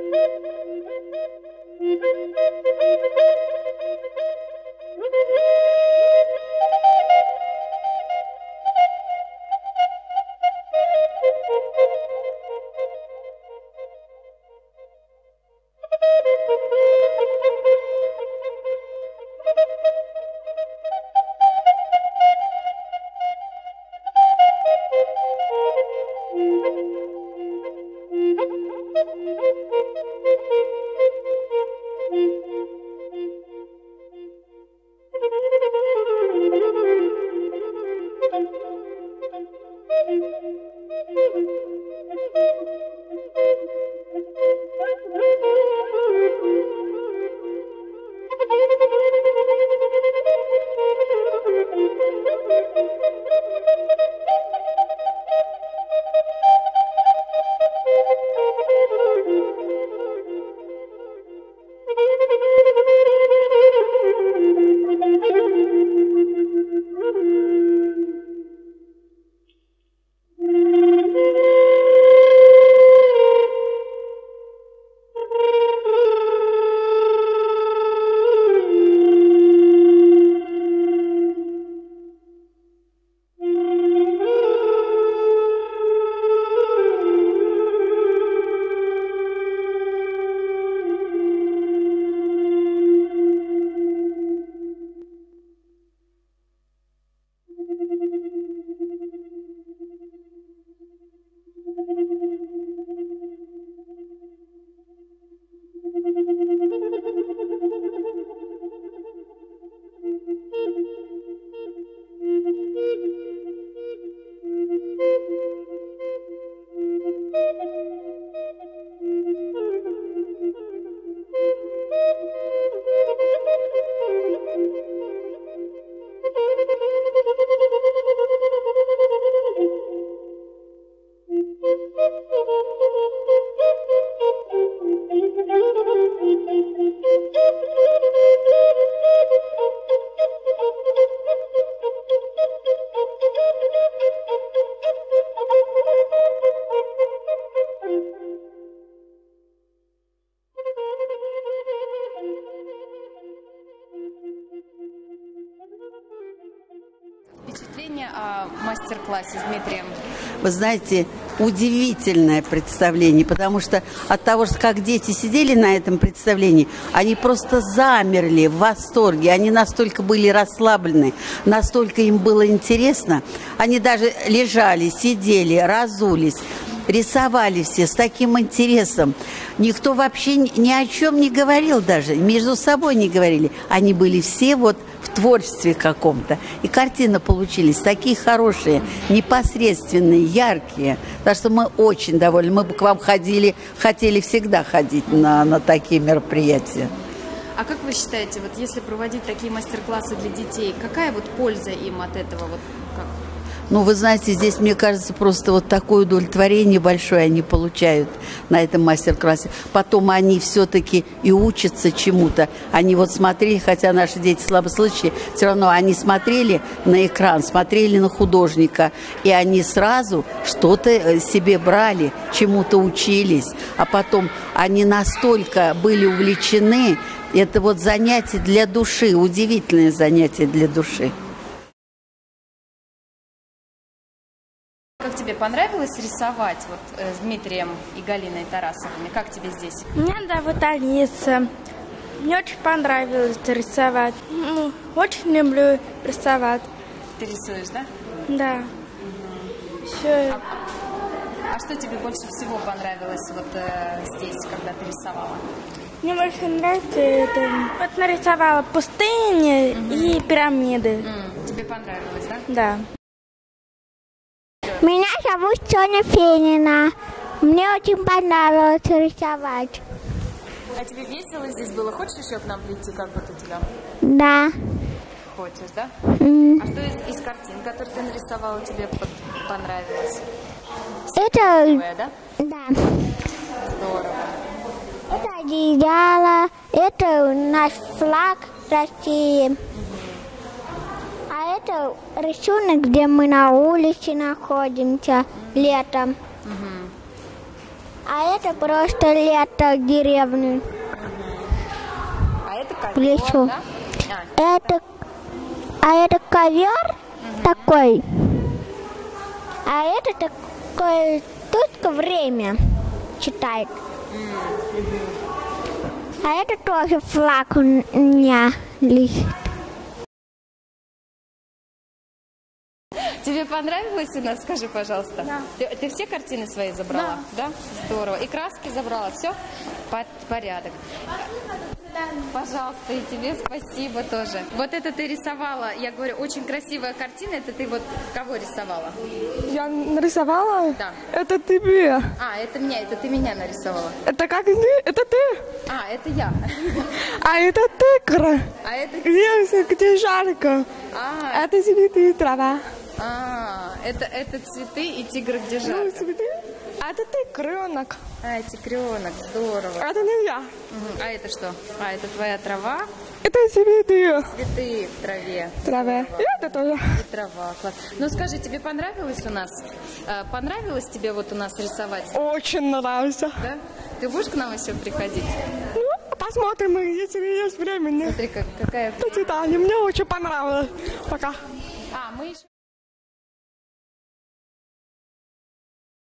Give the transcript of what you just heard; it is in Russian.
Впечатление о мастер-классе с Дмитрием? Вы знаете, удивительное представление, потому что от того, что как дети сидели на этом представлении, они просто замерли в восторге, они настолько были расслаблены, настолько им было интересно, они даже лежали, сидели, разулись, рисовали все с таким интересом. Никто вообще ни о чем не говорил даже, между собой не говорили. Они были все вот в творчестве каком-то. И картины получились такие хорошие, непосредственные, яркие. Так что мы очень довольны. Мы бы к вам хотели всегда ходить на такие мероприятия. А как вы считаете, вот если проводить такие мастер-классы для детей, какая вот польза им от этого? Вот как? Ну, вы знаете, здесь, мне кажется, просто вот такое удовлетворение большое они получают на этом мастер-классе. Потом они все-таки и учатся чему-то. Они вот смотрели, хотя наши дети слабослышащие, все равно они смотрели на экран, смотрели на художника, и они сразу что-то себе брали, чему-то учились. А потом они настолько были увлечены. Это вот занятие для души, удивительное занятие для души. Как тебе понравилось рисовать вот с Дмитрием и Галиной Тарасовыми? Как тебе здесь? Меня зовут Алиса. Мне очень понравилось рисовать. Очень люблю рисовать. Ты рисуешь, да? Да. Все. А что тебе больше всего понравилось вот здесь, когда ты рисовала? Мне больше нравится это. Вот нарисовала пустыни и пирамиды. Тебе понравилось, да? Да. Меня зовут Соня Фенина. Мне очень понравилось рисовать. А тебе весело здесь было? Хочешь еще к нам прийти, как вот у тебя? Да. Хочешь, да? А что из картин, которые ты нарисовала, тебе понравилось? Это... Красивое, да? Да. Здорово. Это одеяло, это наш флаг России. А это рисунок, где мы на улице находимся летом. А это просто лето в деревне. А это В лесу. ковер, да? Это ковер такой. А это такое только время читает. А это тоже флаг у меня лежит. Тебе понравилось у нас? Скажи, пожалуйста. Да. Ты все картины свои забрала? Да. Здорово. И краски забрала? Все? Порядок. Пожалуйста, и тебе спасибо тоже. Вот это ты рисовала, я говорю, очень красивая картина. Это ты вот кого рисовала? Я нарисовала? Да. Это тебе. А, это ты меня нарисовала. Это как ты? Это ты? А, это я. А это тыкра. А это... Где жарко. А, Это цветы и трава. это цветы и тигр, где жарко. Цветы? А это тыкренок. А, тигренок, здорово. Это не я. А это что? А, это твоя трава? Это цветы. Цветы в траве. Траве. И это тоже. И трава, класс. Ну скажи, тебе понравилось у нас? Понравилось тебе вот у нас рисовать? Очень нравится. Да? Ты будешь к нам еще приходить? Ну, посмотрим, если есть время. Смотри, какая... До свидания. Мне очень понравилось. Пока. Мы еще...